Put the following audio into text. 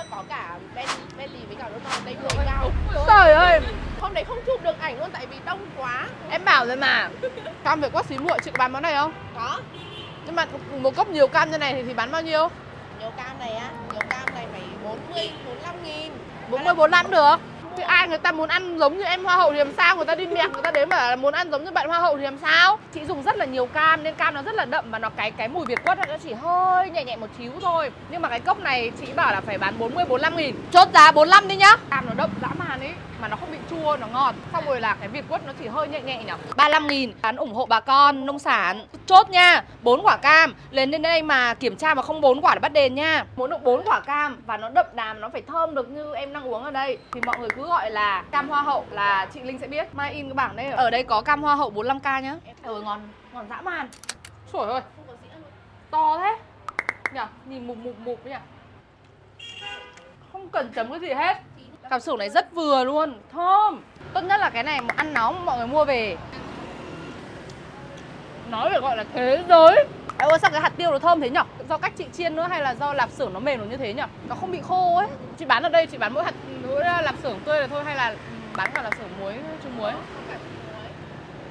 là có cả Bentley với cả Ronaldo đây đuổi nhau. Trời ơi, Hôm đấy không chụp được ảnh luôn tại vì đông quá. em bảo rồi mà. Cam Việt Quất xí muội chị có bán món này không? Có. Nhưng mà một cốc nhiều cam như này thì bán bao nhiêu? Nhiều cam này á, nhiều cam này phải 40, 45 nghìn. 40, 45 được. Thì ai người ta muốn ăn giống như em hoa hậu thì làm sao? Người ta đi mẹc, người ta đến bảo là muốn ăn giống như bạn hoa hậu thì làm sao? Chị dùng rất là nhiều cam nên cam nó rất là đậm và nó cái mùi Việt Quất nó chỉ hơi nhẹ nhẹ một xíu thôi. Nhưng mà cái cốc này chị bảo là phải bán 40, 45 nghìn. Chốt giá 45 đi nhá. Cam nó đậm dã man ấy, mà nó không bị chua, nó ngọt. Xong rồi là cái Việt Quất nó chỉ hơi nhẹ nhẹ nhỉ. 35 nghìn. Bán ủng hộ bà con nông sản. Chốt nha, 4 quả cam. Lên đến đây mà kiểm tra mà không 4 quả là bắt đền nha. Muốn được 4 quả cam và nó đậm đà, nó phải thơm được như em đang uống ở đây thì mọi người cứ gọi là cam hoa hậu là chị Linh sẽ biết. Mai in cái bảng đây. Ở đây có cam hoa hậu 45k nhá. Ngon, ngon dã man. Trời ơi, to thế nhỉ, nhìn mục nhỉ. Không cần chấm cái gì hết. Cam sửu này rất vừa luôn, thơm. Tốt nhất là cái này ăn nóng mọi người mua về. Nói phải gọi là thế giới. Ôi sao cái hạt tiêu nó thơm thế nhở? Do cách chị chiên nữa hay là do lạp xưởng nó mềm nó như thế nhở? Nó không bị khô ấy. Chị bán ở đây chị bán mỗi lạp xưởng tươi là thôi hay là bán cả lạp xưởng muối, chung muối?